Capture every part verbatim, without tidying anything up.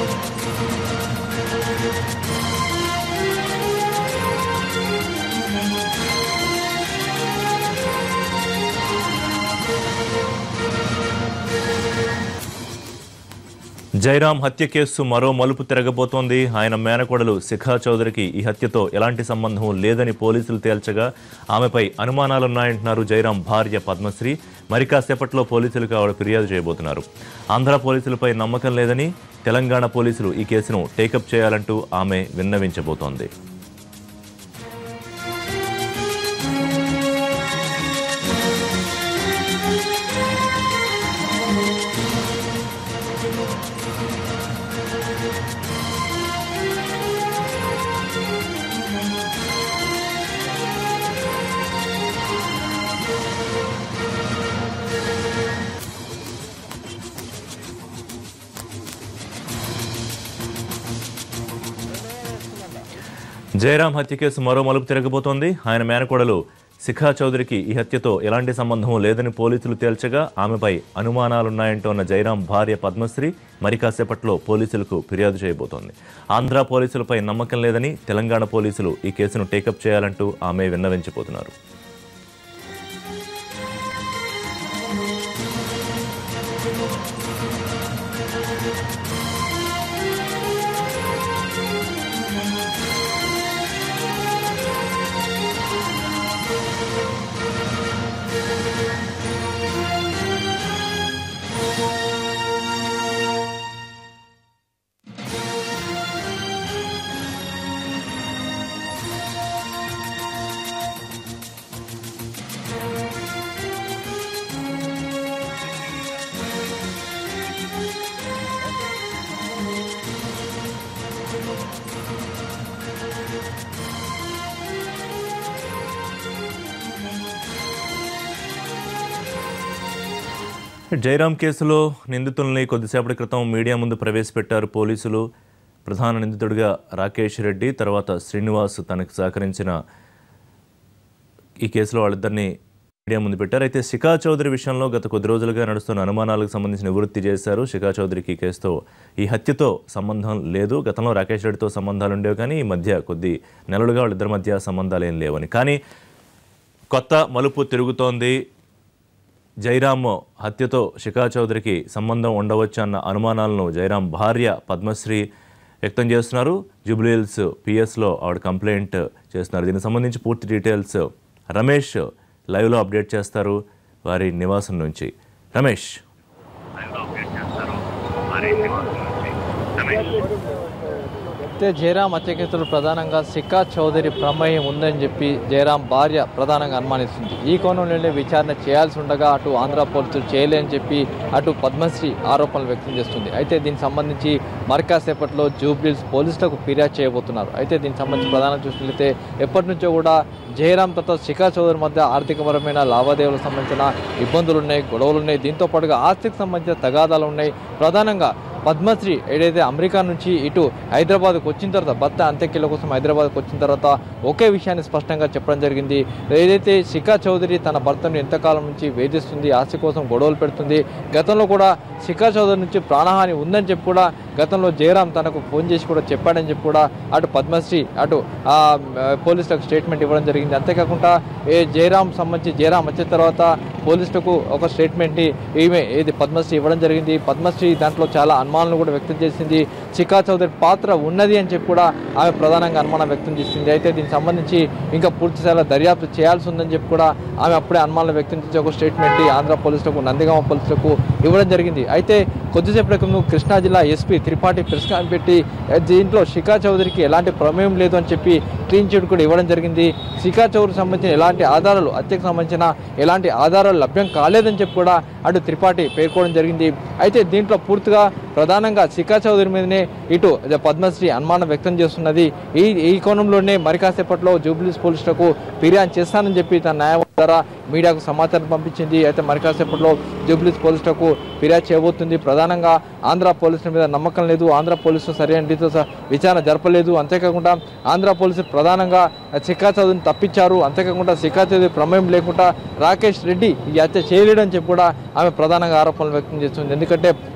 జైరాం హత్య కేసు మరో మలుపు తిరగబోతోంది. ఆయన మేనకోడలు శిఖా చౌదరికి ఈ హత్యతో ఎలాంటి సంబంధం లేదని పోలీసులు తేల్చగా ఆమెపై అనుమానాలున్నాయంటున్నారు జైరాం భార్య పద్మశ్రీ. మరి కాసేపట్లో పోలీసులకు ఆవిడ ఫిర్యాదు చేయబోతున్నారు. ఆంధ్ర పోలీసులపై నమ్మకం లేదని తెలంగాణ పోలీసులు ఈ కేసును టేకప్ చేయాలంటూ ఆమె విన్నవించబోతోంది. జైరాం హత్య కేసు మరో మలుపు తిరగబోతోంది. ఆయన మేనకోడలు శిఖా చౌదరికి ఈ హత్యతో ఎలాంటి సంబంధం లేదని పోలీసులు తేల్చగా ఆమెపై అనుమానాలున్నాయంటోన్న జైరాం భార్య పద్మశ్రీ మరి కాసేపట్లో పోలీసులకు ఫిర్యాదు చేయబోతోంది. ఆంధ్ర పోలీసులపై నమ్మకం లేదని తెలంగాణ పోలీసులు ఈ కేసును టేకప్ చేయాలంటూ ఆమె విన్నవించబోతున్నారు. జైరాం కేసులో నిందితుల్ని కొద్దిసేపటి క్రితం మీడియా ముందు ప్రవేశపెట్టారు పోలీసులు. ప్రధాన నిందితుడిగా రాకేష్ రెడ్డి, తర్వాత శ్రీనివాస్ తనకు సహకరించిన ఈ కేసులో వాళ్ళిద్దరిని మీడియా ముందు పెట్టారు. అయితే శిఖా చౌదరి విషయంలో గత కొద్ది రోజులుగా నడుస్తున్న అనుమానాలకు సంబంధించి నివృత్తి చేశారు. శిఖా చౌదరికి ఈ కేసుతో ఈ హత్యతో సంబంధం లేదు. గతంలో రాకేష్ రెడ్డితో సంబంధాలు ఉండేవి, కానీ ఈ మధ్య కొద్ది నెలలుగా వాళ్ళిద్దరి మధ్య సంబంధాలు ఏం లేవని. కానీ కొత్త మలుపు తిరుగుతోంది. జైరాం హత్యతో శిఖా చౌదరికి సంబంధం ఉండవచ్చు అన్న అనుమానాలను జైరాం భార్య పద్మశ్రీ వ్యక్తం చేస్తున్నారు. జూబ్లీహిల్స్ పిఎస్లో ఆవిడ కంప్లైంట్ చేస్తున్నారు. దీనికి సంబంధించి పూర్తి డీటెయిల్స్ రమేష్ లైవ్లో అప్డేట్ చేస్తారు వారి నివాసం నుంచి. రమేష్. అయితే జైరాం హత్య కేసులో ప్రధానంగా శిఖా చౌదరి ప్రమేయం ఉందని చెప్పి జైరాం భార్య ప్రధానంగా అనుమానిస్తుంది. ఈ కోణంలోనే విచారణ చేయాల్సి ఉండగా అటు ఆంధ్ర పోలీసులు చేయలేని చెప్పి అటు పద్మశ్రీ ఆరోపణలు వ్యక్తం చేస్తుంది. అయితే దీనికి సంబంధించి మరికాసేపట్లో జూబ్లీహిల్స్ పోలీసులకు ఫిర్యాదు చేయబోతున్నారు. అయితే దీనికి సంబంధించి ప్రధానంగా చూసినట్లయితే ఎప్పటి నుంచో కూడా జైరాం తర్వాత శిఖా చౌదరి మధ్య ఆర్థికపరమైన లావాదేవీలకు సంబంధించిన ఇబ్బందులు ఉన్నాయి, గొడవలు ఉన్నాయి. దీంతో పాటుగా ఆస్తికి సంబంధించిన తగాదాలు ఉన్నాయి. ప్రధానంగా పద్మశ్రీ ఏదైతే అమెరికా నుంచి ఇటు హైదరాబాద్కు వచ్చిన తర్వాత భర్త అంత్యక్రియల కోసం హైదరాబాద్కు వచ్చిన తర్వాత ఒకే విషయాన్ని స్పష్టంగా చెప్పడం జరిగింది. ఏదైతే శిఖా చౌదరి తన భర్తను ఎంతకాలం నుంచి వేధిస్తుంది, ఆస్తి కోసం గొడవలు పెడుతుంది, గతంలో కూడా శిఖా చౌదరి నుంచి ప్రాణహాని ఉందని చెప్పి కూడా గతంలో జైరాం తనకు ఫోన్ చేసి కూడా చెప్పాడని చెప్పి కూడా అటు పద్మశ్రీ అటు పోలీసులకు స్టేట్మెంట్ ఇవ్వడం జరిగింది. అంతేకాకుండా ఏ జైరాం సంబంధించి జైరాం వచ్చిన తర్వాత పోలీసులకు ఒక స్టేట్మెంట్ని ఈమె ఏది పద్మశ్రీ ఇవ్వడం జరిగింది. పద్మశ్రీ దాంట్లో చాలా అనుమానాలు కూడా వ్యక్తం చేసింది. శిఖా చౌదరి పాత్ర ఉన్నది అని చెప్పి కూడా ఆమె ప్రధానంగా అనుమానం వ్యక్తం చేసింది. అయితే దీనికి సంబంధించి ఇంకా పూర్తిస్థాయిలో దర్యాప్తు చేయాల్సి ఉందని చెప్పి కూడా ఆమె అప్పుడే అనుమానాలు వ్యక్తం చేసి ఒక స్టేట్మెంట్ ఆంధ్ర పోలీసులకు నందిగామ పోలీసులకు ఇవ్వడం జరిగింది. అయితే కొద్దిసేపటి క్రితం కృష్ణా జిల్లా ఎస్పీ త్రిపాఠి ప్రెస్ కాన్ఫరెన్స్ పెట్టి దీంట్లో శిఖా చౌదరికి ఎలాంటి ప్రమేయం లేదు అని చెప్పి క్లీన్ చిట్ కూడా ఇవ్వడం జరిగింది. శిఖా చౌదరికి సంబంధించిన ఎలాంటి ఆధారాలు హత్యకు సంబంధించిన ఎలాంటి ఆధారాలు లభ్యం కాలేదని చెప్పి కూడా అటు త్రిపాఠి పేర్కోవడం జరిగింది. అయితే దీంట్లో పూర్తిగా ప్రధానంగా శిఖా చౌదరి మీదనే ఇటు పద్మశ్రీ అనుమానం వ్యక్తం చేస్తున్నది. ఈ ఈ కోణంలోనే మరి కాసేపట్లో జూబ్లీహిల్స్ పోలీసులకు ఫిర్యాదు చేస్తానని చెప్పి తన న్యాయవాది ద్వారా మీడియాకు సమాచారం పంపించింది. అయితే మరి కాసేపట్లో జూబ్లీహిల్స్ పోలీసులకు ఫిర్యాదు చేయబోతుంది. ప్రధానంగా ఆంధ్ర పోలీసుల మీద నమ్మకం లేదు, ఆంధ్ర పోలీసులు సరైన రీతిలో విచారణ జరపలేదు, అంతేకాకుండా ఆంధ్ర పోలీసులు ప్రధానంగా శిఖా చౌదరిని తప్పించారు, అంతేకాకుండా శిఖా చౌదరి ప్రమేయం లేకుండా రాకేష్ రెడ్డి ఈ హత్య చేయలేడని చెప్పి కూడా ఆమె ప్రధానంగా ఆరోపణలు వ్యక్తం చేస్తుంది. ఎందుకంటే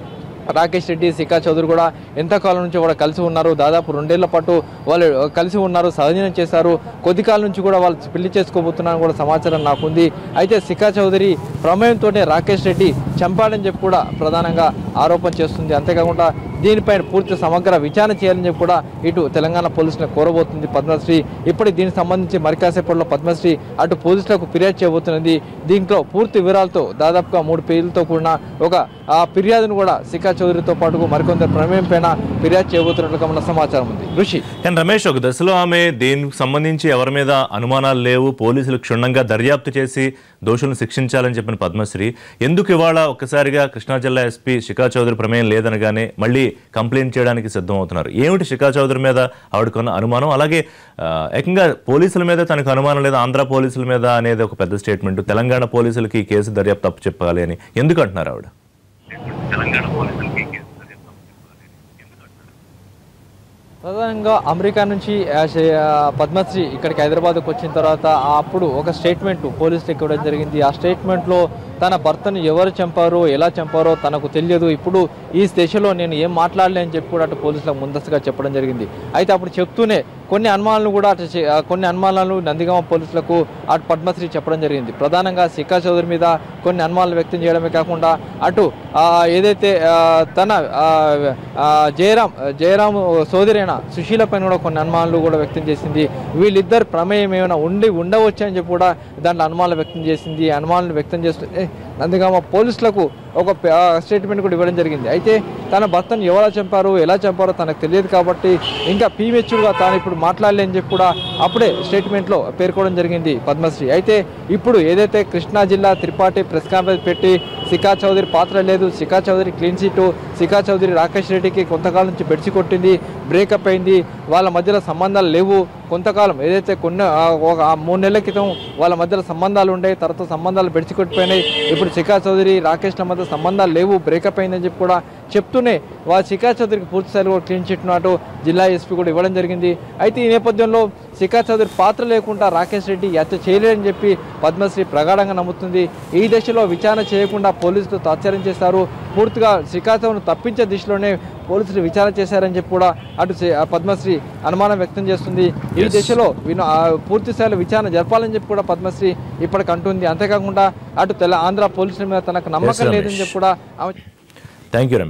రాకేష్ రెడ్డి, శిఖా చౌదరి కూడా ఎంతకాలం నుంచి కూడా కలిసి ఉన్నారు. దాదాపు రెండేళ్ల పాటు వాళ్ళు కలిసి ఉన్నారు, సహజీవనం చేశారు. కొద్ది కాలం నుంచి కూడా వాళ్ళు పెళ్లి చేసుకోబోతున్నారని కూడా సమాచారం నాకుంది. అయితే శిఖా చౌదరి ప్రమేయంతోనే రాకేష్ రెడ్డి చంపాడని చెప్పి కూడా ప్రధానంగా ఆరోపణ చేస్తుంది. అంతేకాకుండా దీనిపైన పూర్తి సమగ్ర విచారణ చేయాలని చెప్పి కూడా ఇటు తెలంగాణ పోలీసులను కోరబోతుంది పద్మశ్రీ. ఇప్పటికి దీనికి సంబంధించి మరి కాసేపట్లో పద్మశ్రీ అటు పోలీసులకు ఫిర్యాదు చేయబోతున్నది. దీంట్లో పూర్తి వివరాలతో దాదాపుగా మూడు పేజీలతో కూడిన ఒక ఆ ఫిర్యాదును కూడా శిఖా చౌదరితో పాటు మరికొందరు ప్రమేయం పైన ఫిర్యాదు చేయబోతున్నట్లుగా మన సమాచారం ఉంది. ఋషి కానీ రమేష్, ఒక దశలో ఆమె దీనికి సంబంధించి ఎవరి మీద అనుమానాలు లేవు, పోలీసులు క్షుణ్ణంగా దర్యాప్తు చేసి దోషులను శిక్షించాలని చెప్పిన పద్మశ్రీ ఎందుకు ఇవాళ ఒక్కసారిగా కృష్ణా జిల్లా ఎస్పీ శిఖా చౌదరి ప్రమేయం లేదనగానే మళ్ళీ కంప్లైంట్ చేయడానికి సిద్ధం అవుతున్నారు? ఏమిటి శిఖా చౌదరి మీద ఆవిడకున్న అనుమానం? అలాగే ఏకంగా పోలీసుల మీద తనకు అనుమానం లేదు, ఆంధ్ర పోలీసుల మీద అనేది ఒక పెద్ద స్టేట్మెంట్. తెలంగాణ పోలీసులకి ఈ కేసు దర్యాప్తు తప్పు చెప్పాలి అని ఎందుకు అంటున్నారు ఆవిడ? తెలంగాణ పోలీసులకి ప్రధానంగా అమెరికా నుంచి పద్మశ్రీ ఇక్కడికి హైదరాబాద్కు వచ్చిన తర్వాత అప్పుడు ఒక స్టేట్మెంట్ పోలీసులకు ఇవ్వడం జరిగింది. ఆ స్టేట్మెంట్లో తన భర్తను ఎవరు చంపారో, ఎలా చంపారో తనకు తెలియదు, ఇప్పుడు ఈ స్టేషన్లో నేను ఏం మాట్లాడలే అని చెప్పి కూడా అటు పోలీసులకు ముందస్తుగా చెప్పడం జరిగింది. అయితే అప్పుడు చెప్తూనే కొన్ని అనుమానాలను కూడా అటు కొన్ని అనుమానాలను నందిగామ పోలీసులకు అటు పద్మశ్రీ చెప్పడం జరిగింది. ప్రధానంగా శిఖా చౌదరి మీద కొన్ని అనుమానాలు వ్యక్తం చేయడమే కాకుండా అటు ఏదైతే తన జయరాం జయరాం సోదరైన సుశీల పైన కూడా కొన్ని అనుమానాలు కూడా వ్యక్తం చేసింది. వీళ్ళిద్దరు ప్రమేయం ఏమైనా ఉండి ఉండవచ్చు అని చెప్పి కూడా దాంట్లో అనుమానాలు వ్యక్తం చేసింది. అనుమానాలు వ్యక్తం చేస్తుంది నందిగామ పోలీసులకు ఒక స్టేట్మెంట్ కూడా ఇవ్వడం జరిగింది. అయితే తన భర్తను ఎవరు చంపారు, ఎలా చంపారో తనకు తెలియదు కాబట్టి ఇంకా పీమెచ్యూర్గా తాను ఇప్పుడు మాట్లాడలేని చెప్పి కూడా అప్పుడే స్టేట్మెంట్లో పేర్కోవడం జరిగింది పద్మశ్రీ. అయితే ఇప్పుడు ఏదైతే కృష్ణా జిల్లా త్రిపాఠి ప్రెస్ కాన్ఫరెన్స్ పెట్టి శిఖా చౌదరి పాత్ర లేదు, శిఖా చౌదరి క్లీన్ సీటు, శిఖా చౌదరి రాకేష్ రెడ్డికి కొంతకాలం నుంచి బెడిసి కొట్టింది, బ్రేకప్ అయింది, వాళ్ళ మధ్యలో సంబంధాలు లేవు, కొంతకాలం ఏదైతే కొన్ని ఒక మూడు నెలల క్రితం వాళ్ళ మధ్యలో సంబంధాలు ఉండే, తర్వాత సంబంధాలు బెడిసి కొట్టిపోయినాయి, ఇప్పుడు శిఖా చౌదరి రాకేష్ల మధ్య సంబంధాలు లేవు, బ్రేకప్ అయిందని చెప్పి కూడా చెప్తూనే వాళ్ళ శిఖా చౌదరికి పూర్తి స్థాయిలో క్లీన్ చిట్ నాటు జిల్లా ఎస్పీ కూడా ఇవ్వడం జరిగింది. అయితే ఈ నేపథ్యంలో శిఖా చౌదరి పాత్ర లేకుండా రాకేష్ రెడ్డి హత్య చేయలేదని చెప్పి పద్మశ్రీ ప్రగాఢంగా నమ్ముతుంది. ఈ దశలో విచారణ చేయకుండా పోలీసులు తాత్సర్యం చేశారు, పూర్తిగా శిఖా చౌదరిని తప్పించే దిశలోనే పోలీసులు విచారణ చేశారని చెప్పి కూడా అటు పద్మశ్రీ అనుమానం వ్యక్తం చేస్తుంది. ఈ దశలో పూర్తి స్థాయిలో విచారణ జరపాలని చెప్పి కూడా పద్మశ్రీ ఇప్పటికి అంటుంది. అంతేకాకుండా అటు తెల ఆంధ్ర పోలీసుల మీద తనకు నమ్మకం లేదని చెప్పి కూడా థ్యాంక్ యూ.